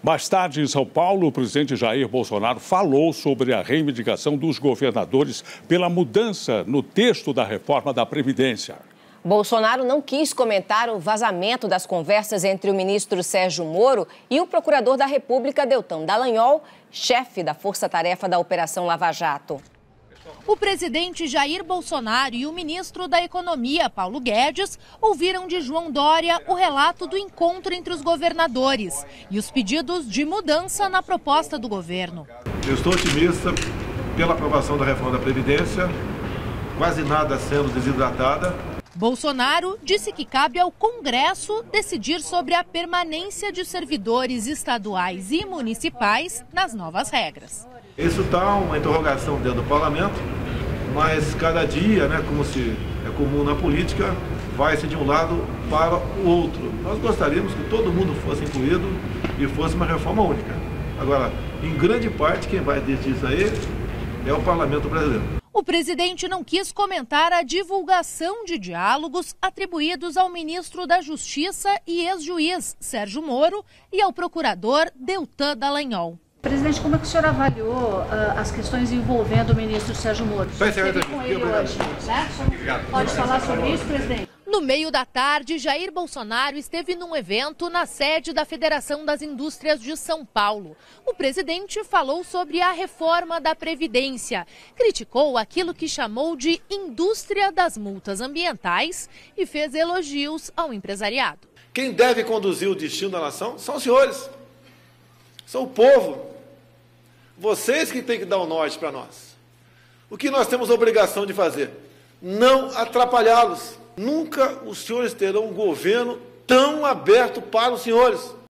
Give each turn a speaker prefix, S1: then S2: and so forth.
S1: Mais tarde, em São Paulo, o presidente Jair Bolsonaro falou sobre a reivindicação dos governadores pela mudança no texto da reforma da Previdência.
S2: Bolsonaro não quis comentar o vazamento das conversas entre o ministro Sérgio Moro e o procurador da República, Deltan Dallagnol, chefe da força-tarefa da Operação Lava Jato.
S3: O presidente Jair Bolsonaro e o ministro da Economia, Paulo Guedes, ouviram de João Dória o relato do encontro entre os governadores e os pedidos de mudança na proposta do governo.
S4: Eu estou otimista pela aprovação da reforma da Previdência, quase nada sendo desidratada.
S3: Bolsonaro disse que cabe ao Congresso decidir sobre a permanência de servidores estaduais e municipais nas novas regras.
S4: Isso está uma interrogação dentro do parlamento, mas cada dia, como se é comum na política, vai-se de um lado para o outro. Nós gostaríamos que todo mundo fosse incluído e fosse uma reforma única. Agora, em grande parte, quem vai decidir isso aí é o parlamento brasileiro.
S3: O presidente não quis comentar a divulgação de diálogos atribuídos ao ministro da Justiça e ex-juiz Sérgio Moro e ao procurador Deltan Dallagnol.
S5: Presidente, como é que o senhor avaliou as questões envolvendo o ministro Sérgio Moro? Esteve com ele hoje, né? Pode falar sobre isso, presidente?
S3: No meio da tarde, Jair Bolsonaro esteve num evento na sede da Federação das Indústrias de São Paulo. O presidente falou sobre a reforma da Previdência, criticou aquilo que chamou de indústria das multas ambientais e fez elogios ao empresariado.
S4: Quem deve conduzir o destino da nação são os senhores, são o povo. Vocês que têm que dar o norte para nós. O que nós temos a obrigação de fazer? Não atrapalhá-los. Nunca os senhores terão um governo tão aberto para os senhores.